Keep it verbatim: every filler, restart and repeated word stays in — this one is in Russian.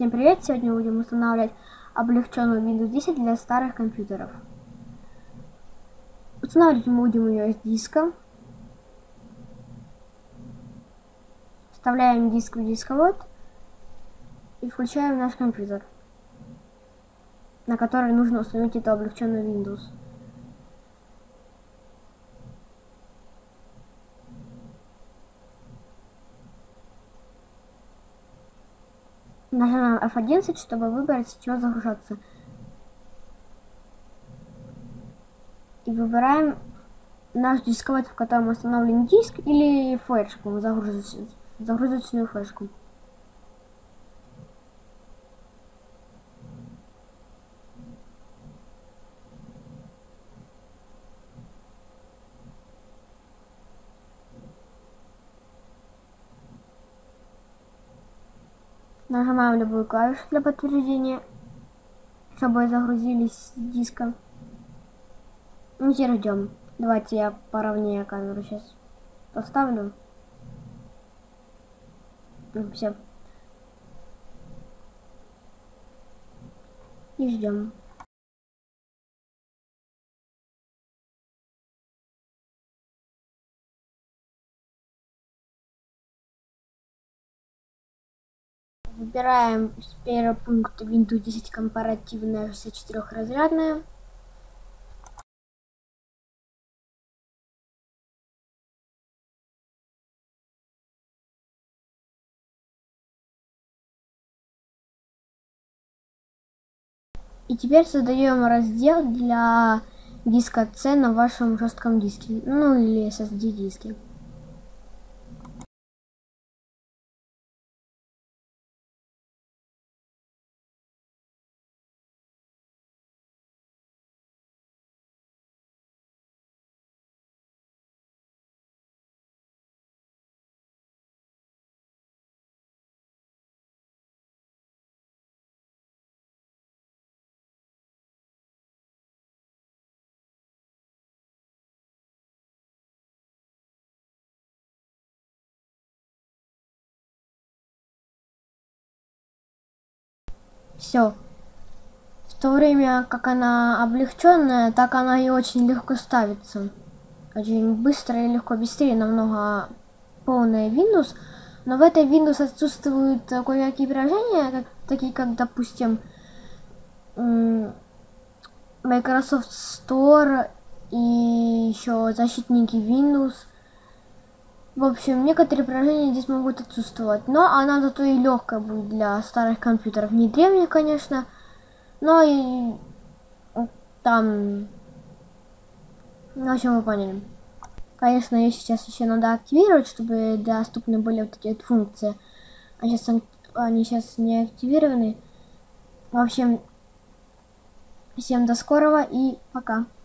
Всем привет! Сегодня будем устанавливать облегченную Windows десять для старых компьютеров. Устанавливать мы будем ее с диска. Вставляем диск в дисковод и включаем наш компьютер, на который нужно установить эту облегченную Windows. Нажимаем эф одиннадцать, чтобы выбрать, с чего загружаться. И выбираем наш дисковод, в котором установлен диск, или флешку, загрузоч... загрузочную флешку. Нажимаем любую клавишу для подтверждения, чтобы загрузились с диска. И теперь ждем. Давайте я поровнее камеру сейчас поставлю. Все. И ждем. Выбираем первый пункт Windows десять компаративная шестьдесят четырёхразрядная. И теперь создаем раздел для диска C на вашем жестком диске, ну или эс эс ди диске. Все. В то время как она облегченная, так она и очень легко ставится. Очень быстро и легко, быстрее намного полная Windows. Но в этой Windows отсутствуют кое-какие приложения, как, такие как, допустим, Microsoft Store и еще защитники Windows. В общем, некоторые приложения здесь могут отсутствовать, но она зато и легкая будет для старых компьютеров. Не древних, конечно, но и там... Ну, в общем, вы поняли. Конечно, ее сейчас еще надо активировать, чтобы доступны были вот эти вот функции. А сейчас они сейчас не активированы. В общем, всем до скорого и пока.